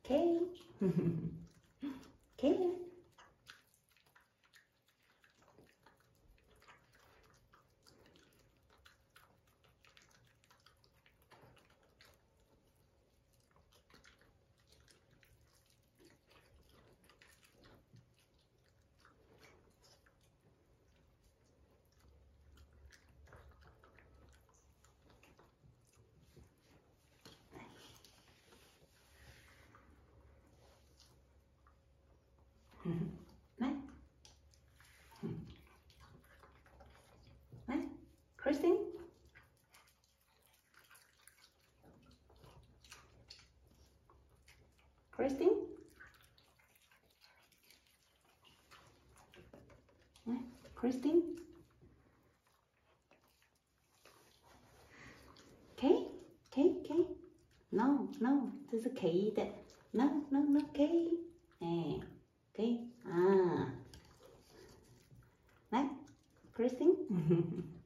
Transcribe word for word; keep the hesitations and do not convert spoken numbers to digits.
K K này này Kristin Kristin này Kristin K K K no no this is K that no no no K nè K à này Kristin